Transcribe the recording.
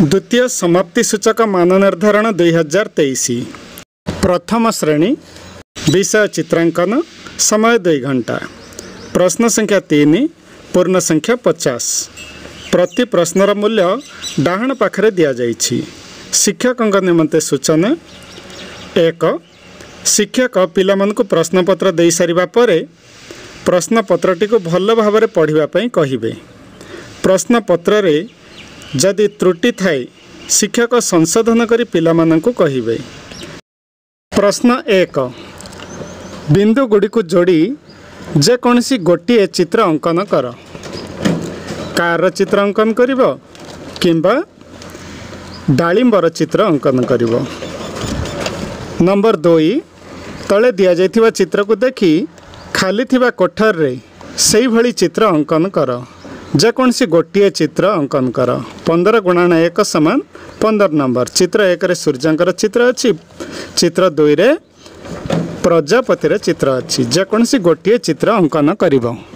द्वितीय समाप्ति सूचक मान निर्धारण 2023 प्रथम श्रेणी विषय चित्रांकन समय 2 घंटा प्रश्न संख्या 3 पूर्ण संख्या 50 प्रति प्रश्नर मूल्य डाहाण पाखरे दिया जाइछि। शिक्षक निमंते सूचना 1 शिक्षक पिलामानकु प्रश्नपत्र दे सारिबा परे प्रश्नपत्रटी को भल भाव पढ़िबा पई कहिबे। प्रश्नपत्र रे जदि त्रुटि थाए शिक्षक संशोधन करी पिलामानंकु कहिबे। प्रश्न 1 बिंदु गुडी को जोड़ी जे कोनसी गोटिए चित्र अंकन कर। कार चित्र अंकन करिवो किंबा डालिंबर चित्र अंकन करिवो। नंबर 2 तले दिया जाइथिबा चित्र को देखि खाली थिबा कोठर रे सेही भली चित्र अंकन कर। जेकोसी गोटे चित्र अंकन कर। 15 गुणन 1 समान 15 नंबर। चित्र 1 रे सूर्यंकर चित्र अच्छी, चित्र 2 रे प्रजापतिर चित्र अच्छी। जेकोसी गोटे चित्र अंकन करिवो।